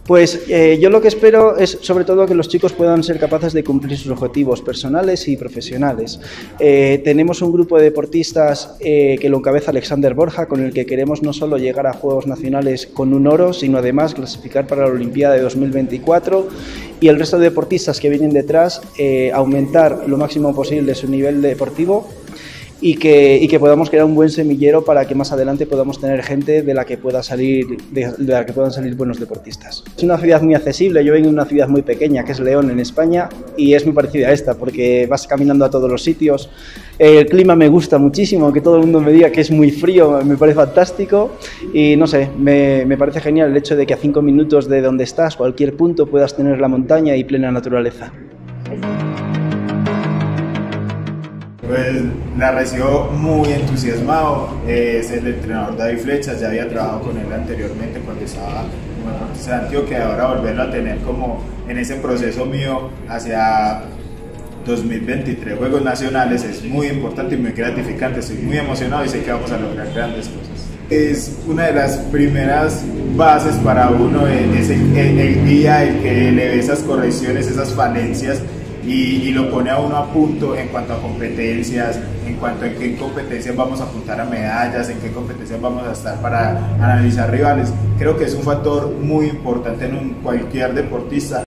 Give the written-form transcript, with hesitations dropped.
Pues yo lo que espero es sobre todo que los chicos puedan ser capaces de cumplir sus objetivos personales y profesionales. Tenemos un grupo de deportistas que lo encabeza Alexander Borja, con el que queremos no solo llegar a Juegos Nacionales con un oro, sino además clasificar para la Olimpiada de 2024, y el resto de deportistas que vienen detrás aumentar lo máximo posible su nivel deportivo y que podamos crear un buen semillero para que más adelante podamos tener gente de la que puedan salir buenos deportistas. Es una ciudad muy accesible, yo vengo de una ciudad muy pequeña que es León en España y es muy parecida a esta porque vas caminando a todos los sitios. El clima me gusta muchísimo, que todo el mundo me diga que es muy frío, me parece fantástico y no sé, me parece genial el hecho de que a 5 minutos de donde estás, cualquier punto, puedas tener la montaña y plena naturaleza. Pues la recibo muy entusiasmado, es el entrenador David Flechas, ya había trabajado con él anteriormente cuando estaba como deportista de Antioquia, ahora volverlo a tener como en ese proceso mío hacia 2023 Juegos Nacionales es muy importante y muy gratificante, estoy muy emocionado y sé que vamos a lograr grandes cosas. Es una de las primeras bases para uno, es el guía, el que le ve esas correcciones, esas falencias y lo pone a uno a punto en cuanto a competencias, en cuanto a en qué competencias vamos a apuntar a medallas, en qué competencias vamos a estar para analizar rivales. Creo que es un factor muy importante en cualquier deportista.